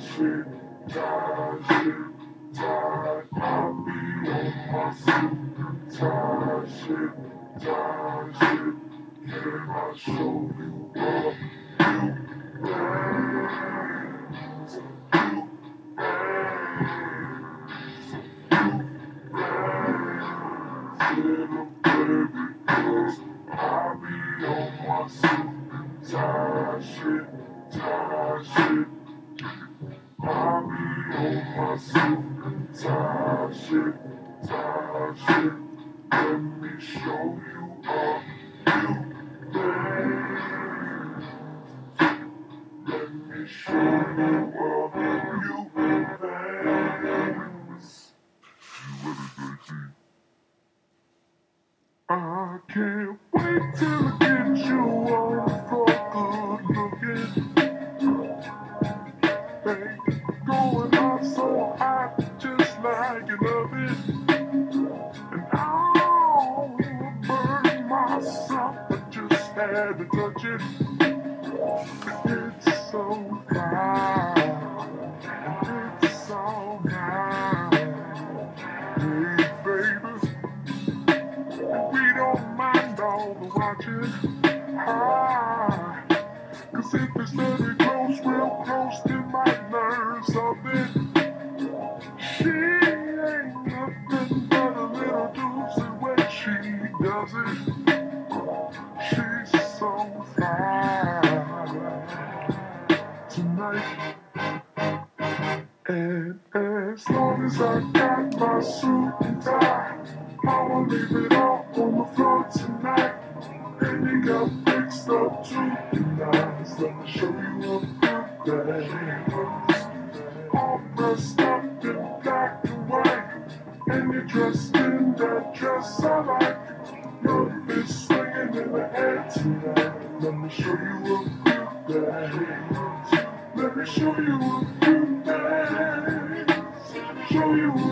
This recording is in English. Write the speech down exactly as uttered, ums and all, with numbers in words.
shit, tired shit, tired. I'll be on my suit and tie shit, tired shit. Can I show you what you dance? You little baby, cause I be on my suit and tie shit, tie shit. I be on my suit and tie shit, tie shit. Let me show you a few things. Let me show you a few things. You ready, J T? I can't wait till I get you on the floor, good looking. Baby, going on so hot, just like you love it. And I'll burn myself, I just had to touch it. It's so fine, it's so nice. Hey, baby. We don't mind all the watching. Ah, cause if it's very close, real close, they might learn something. She ain't nothing but a little doozy when she does it. She's so fine tonight. And as long as I got my suit and tie, I'ma leave it all on the floor tonight. And you got fixed up too, you guys. Let me show you a good dance. All dressed up in black and white, and you're dressed in that dress I like. Love is swinging in the air tonight. Let me show you a good dance. Let me show you a few things. Show you